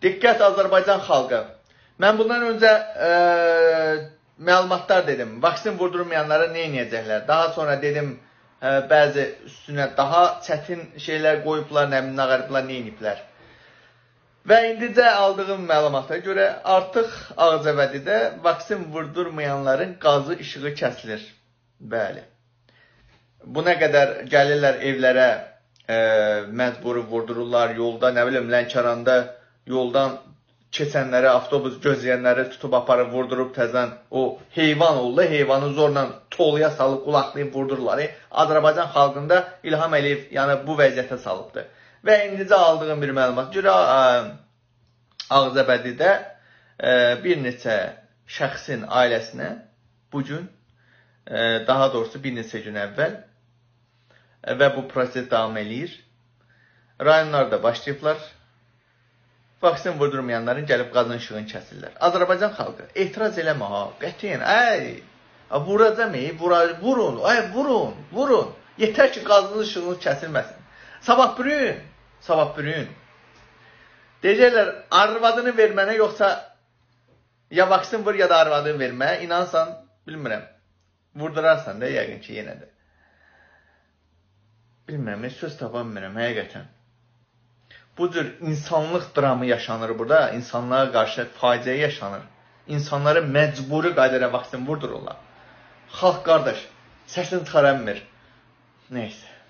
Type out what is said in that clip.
Diqqət Azərbaycan xalqı. Mən bundan öncə məlumatlar dedim. Vaksin vurdurmayanlara nə edəcəklər? Daha sonra dedim, bəzi üstünə daha çətin şeylər qoyublar, nağarıblar, nə ediblər. Və indicə aldığım məlumata görə artıq Ağcabədidə vaksin vurdurmayanların qazı işığı kəsilir. Bəli. Bu nə qədər gəlirlər evlərə, məcburi vurdururlar, yolda, nə bilim, Lənkəranda yoldan keçənləri, avtobus gözləyənləri tutub aparıb, vurdurub təzən, o heyvan oldu, heyvanı zorla toluya salıb, qulaqlayıb vurdururlar. Azərbaycan xalqında İlham Əliyev yəni bu vəziyyətə salıbdır. Və indicə aldığım bir məlumat görə Ağcabədidə bir neçə şəxsin ailəsinə bugün, daha doğrusu bir neçə gün əvvəl və bu proses davam eləyir. Rayonlarda başlayıblar. Vaksin vurdurmayanların gəlib qazın işığını kəsirlər. Azərbaycan xalqı, etiraz eləmə ha, qətiyyən, vuracam, vurun, vurun. Yetər ki, qazın işığını kəsilməsin. Sabah bürün. Deyəcəklər, arvadını vermənə, yoxsa ya vaksin vur, ya da arvadını vermə, inansan, bilmirəm, vurdurarsan da, yəqin ki, yenə də. Bilmirəm, söz tapanmıram, həqiqətən. Bu cür insanlıq dramı yaşanır burada, insanlara qarşı faciə yaşanır. İnsanları məcburi qaydayla vaksin vurdururlar. Xalq qardaş, səsini çıxaramır. Neyse.